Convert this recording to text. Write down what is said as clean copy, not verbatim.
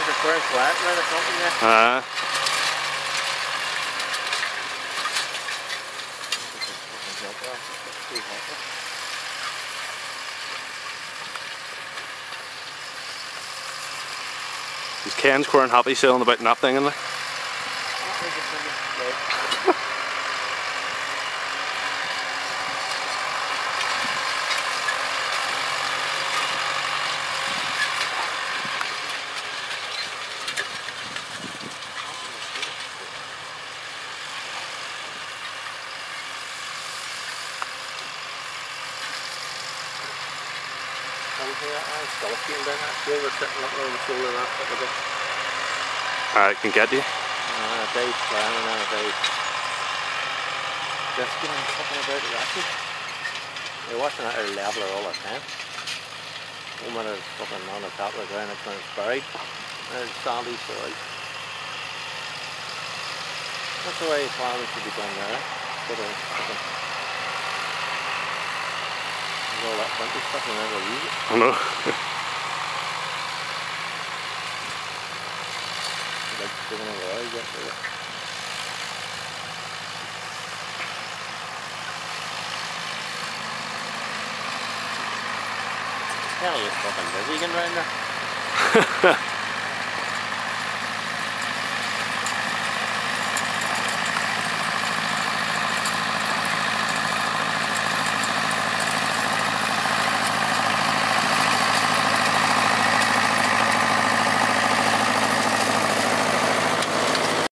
it's very quiet right at something there. These Ken's quite happy sailing about in that thing, isn't they? I can get you. Dave's playing and now Dave. Just getting fucking about it actually. You're watching that leveler all the time. 1 minute it's fucking on the top of the ground, next minute it's buried. And it's sandy soil. That's the way farming should be done there. Put a fucking... There's all that plenty stuff and never use it. I know. Like sticking on the eye, get to it. Hell, you're fucking busy getting round there.